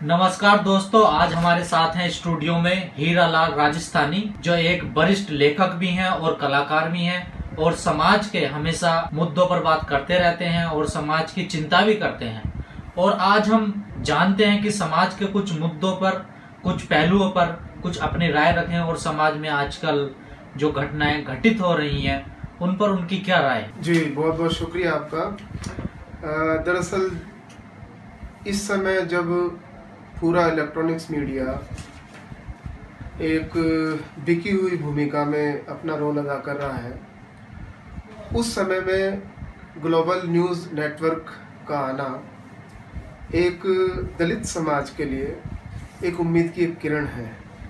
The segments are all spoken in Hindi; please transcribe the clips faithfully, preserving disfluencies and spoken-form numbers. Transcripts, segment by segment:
नमस्कार दोस्तों, आज हमारे साथ हैं स्टूडियो में हीरा लाल राजस्थानी, जो एक वरिष्ठ लेखक भी हैं और कलाकार भी हैं और समाज के हमेशा मुद्दों पर बात करते रहते हैं और समाज की चिंता भी करते हैं। और आज हम जानते हैं कि समाज के कुछ मुद्दों पर, कुछ पहलुओं पर कुछ अपनी राय रखें और समाज में आजकल जो घटनाएं घटित हो रही हैं उन पर उनकी क्या राय। जी बहुत बहुत शुक्रिया आपका। दरअसल इस समय जब पूरा इलेक्ट्रॉनिक्स मीडिया एक बिकी हुई भूमिका में अपना रोल अदा कर रहा है, उस समय में ग्लोबल न्यूज़ नेटवर्क का आना एक दलित समाज के लिए एक उम्मीद की एक किरण है।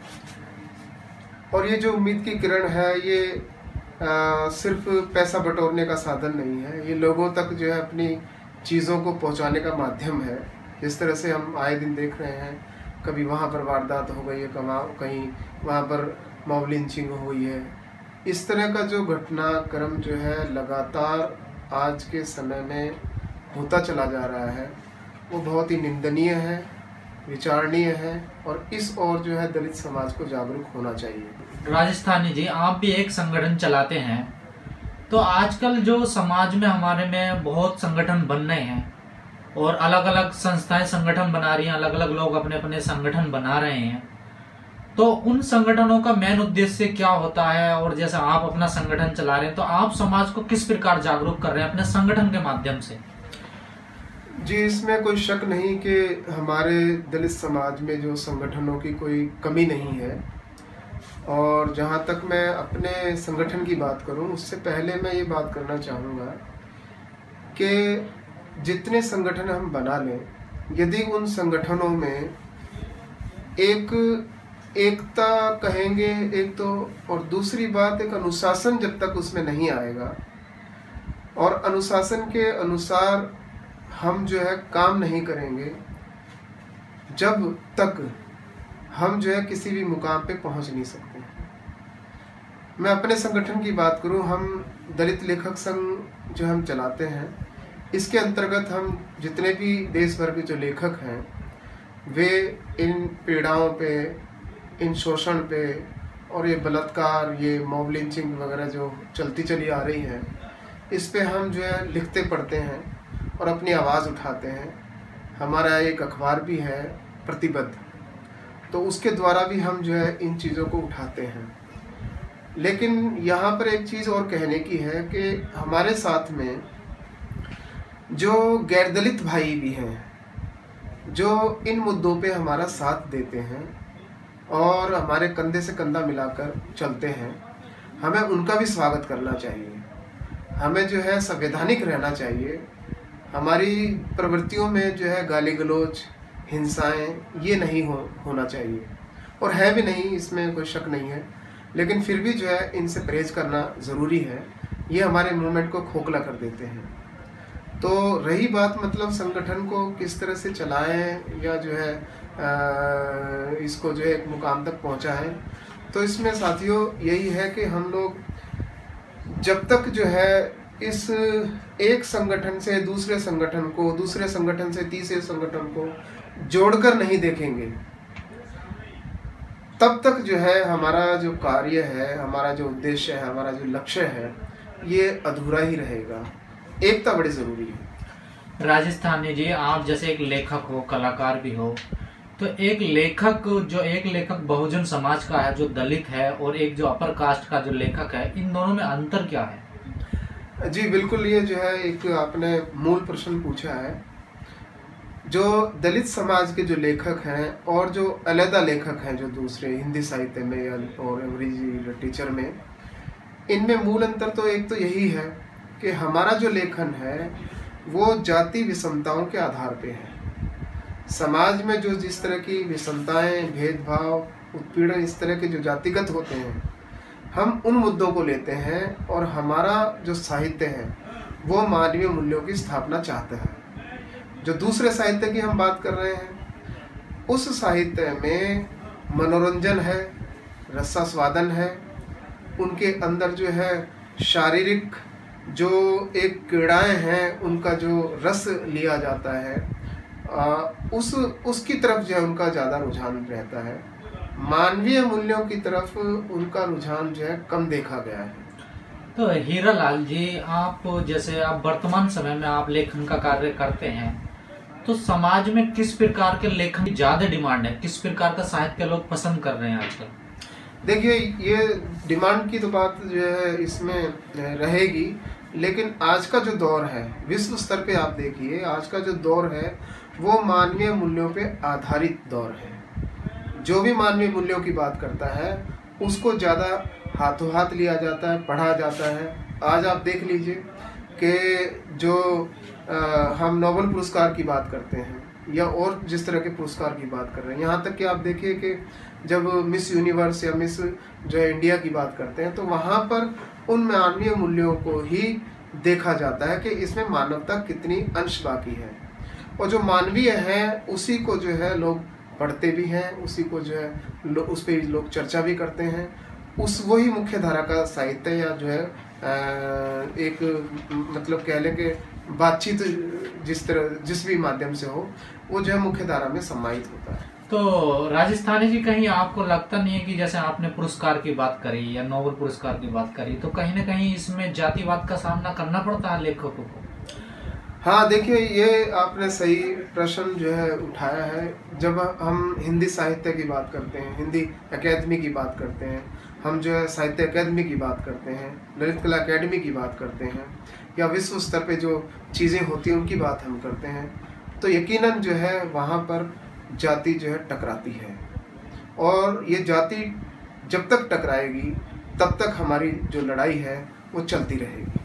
और ये जो उम्मीद की किरण है ये आ, सिर्फ पैसा बटोरने का साधन नहीं है, ये लोगों तक जो है अपनी चीज़ों को पहुंचाने का माध्यम है। जिस तरह से हम आए दिन देख रहे हैं, कभी वहाँ पर वारदात हो गई है, कमा कहीं वहाँ पर मॉब लिंचिंग हो गई है। इस तरह का जो घटनाक्रम जो है लगातार आज के समय में होता चला जा रहा है, वो बहुत ही निंदनीय है, विचारणीय है और इस ओर जो है दलित समाज को जागरूक होना चाहिए। राजस्थानी जी, आप भी एक संगठन चलाते हैं, तो आजकल जो समाज में हमारे में बहुत संगठन बन रहे हैं और अलग अलग संस्थाएं संगठन बना रही हैं, अलग अलग लोग अपने अपने संगठन बना रहे हैं, तो उन संगठनों का मेन उद्देश्य क्या होता है? और जैसे आप अपना संगठन चला रहे हैं, तो आप समाज को किस प्रकार जागरूक कर रहे हैं अपने संगठन के माध्यम से? जी, इसमें कोई शक नहीं कि हमारे दलित समाज में जो संगठनों की कोई कमी नहीं है। और जहाँ तक मैं अपने संगठन की बात करूँ, उससे पहले मैं ये बात करना चाहूँगा कि जितने संगठन हम बना लें, यदि उन संगठनों में एक एकता कहेंगे एक तो, और दूसरी बात एक अनुशासन जब तक उसमें नहीं आएगा और अनुशासन के अनुसार हम जो है काम नहीं करेंगे, जब तक हम जो है किसी भी मुकाम पे पहुंच नहीं सकते। मैं अपने संगठन की बात करूं, हम दलित लेखक संघ जो हम चलाते हैं, इसके अंतर्गत हम जितने भी देश भर के जो लेखक हैं, वे इन पीड़ाओं पे, इन शोषण पे और ये बलात्कार, ये मॉब लिंचिंग वगैरह जो चलती चली आ रही है, इस पे हम जो है लिखते पढ़ते हैं और अपनी आवाज़ उठाते हैं। हमारा एक अखबार भी है प्रतिबद्ध, तो उसके द्वारा भी हम जो है इन चीज़ों को उठाते हैं। लेकिन यहाँ पर एक चीज़ और कहने की है कि हमारे साथ में जो गैर दलित भाई भी हैं, जो इन मुद्दों पे हमारा साथ देते हैं और हमारे कंधे से कंधा मिलाकर चलते हैं, हमें उनका भी स्वागत करना चाहिए। हमें जो है संवैधानिक रहना चाहिए। हमारी प्रवृत्तियों में जो है गाली गलौज, हिंसाएं, ये नहीं हो होना चाहिए और है भी नहीं, इसमें कोई शक नहीं है। लेकिन फिर भी जो है इनसे परहेज करना ज़रूरी है। ये हमारे मूवमेंट को खोखला कर देते हैं। तो रही बात मतलब संगठन को किस तरह से चलाएं या जो है आ, इसको जो है एक मुकाम तक पहुंचाएं, तो इसमें साथियों यही है कि हम लोग जब तक जो है इस एक संगठन से दूसरे संगठन को, दूसरे संगठन से तीसरे संगठन को जोड़कर नहीं देखेंगे, तब तक जो है हमारा जो कार्य है, हमारा जो उद्देश्य है, हमारा जो लक्ष्य है, ये अधूरा ही रहेगा। एकता बड़ी ज़रूरी है। राजस्थानी जी, आप जैसे एक लेखक हो, कलाकार भी हो, तो एक लेखक जो एक लेखक बहुजन समाज का है जो दलित है और एक जो अपर कास्ट का जो लेखक है, इन दोनों में अंतर क्या है? जी बिल्कुल, ये जो है एक आपने मूल प्रश्न पूछा है। जो दलित समाज के जो लेखक हैं और जो अलग लेखक हैं जो दूसरे हिंदी साहित्य में और अंग्रेजी लिटरेचर में, इनमें मूल अंतर तो एक तो यही है कि हमारा जो लेखन है वो जाति विषमताओं के आधार पे है। समाज में जो जिस तरह की विषमताएं, भेदभाव, उत्पीड़न इस तरह के जो जातिगत होते हैं, हम उन मुद्दों को लेते हैं और हमारा जो साहित्य है वो मानवीय मूल्यों की स्थापना चाहता है। जो दूसरे साहित्य की हम बात कर रहे हैं, उस साहित्य में मनोरंजन है, रसास्वादन है, उनके अंदर जो है शारीरिक जो एक क्रीड़ाएं हैं उनका जो रस लिया जाता है, उस उसकी तरफ जो है उनका ज़्यादा रुझान रहता है। मानवीय मूल्यों की तरफ उनका रुझान जो है कम देखा गया है। तो हीरालाल जी, आप जैसे आप वर्तमान समय में आप लेखन का कार्य करते हैं, तो समाज में किस प्रकार के लेखन की ज्यादा डिमांड है? किस प्रकार का साहित्य लोग पसंद कर रहे हैं आजकल? देखिए, ये डिमांड की तो बात जो है इसमें रहेगी, लेकिन आज का जो दौर है विश्व स्तर पे आप देखिए, आज का जो दौर है वो मानवीय मूल्यों पे आधारित दौर है। जो भी मानवीय मूल्यों की बात करता है उसको ज़्यादा हाथों हाथ लिया जाता है, पढ़ा जाता है। आज आप देख लीजिए कि जो आ, हम नोबेल पुरस्कार की बात करते हैं या और जिस तरह के पुरस्कार की बात कर रहे हैं, यहाँ तक कि आप देखिए कि जब मिस यूनिवर्स या मिस जो है इंडिया की बात करते हैं तो वहाँ पर उन मानवीय मूल्यों को ही देखा जाता है कि इसमें मानवता कितनी अंश बाकी है, और जो मानवीय है उसी को जो है लोग पढ़ते भी हैं, उसी को जो है लो, उस पर लोग चर्चा भी करते हैं। उस वही मुख्य धारा का साहित्य या जो है आ, एक मतलब कह लें कि बातचीत जिस तरह जिस भी माध्यम से हो वो जो है मुख्य धारा में सम्मानित होता है। तो राजस्थानी जी, कहीं आपको लगता नहीं है कि जैसे आपने पुरस्कार की बात करी या नोबेल पुरस्कार की बात करी, तो कहीं ना कहीं इसमें जातिवाद का सामना करना पड़ता है लेखकों को? हाँ, देखिए, ये आपने सही प्रश्न जो है उठाया है। जब हम हिंदी साहित्य की बात करते हैं, हिंदी अकेदमी की बात करते हैं, हम जो है साहित्य अकेदमी की बात करते हैं, ललित कला अकेडमी की बात करते हैं, या विश्व स्तर पे जो चीज़ें होती हैं उनकी बात हम करते हैं, तो यकीनन जो है वहाँ पर जाति जो है टकराती है। और ये जाति जब तक टकराएगी तब तक हमारी जो लड़ाई है वो चलती रहेगी।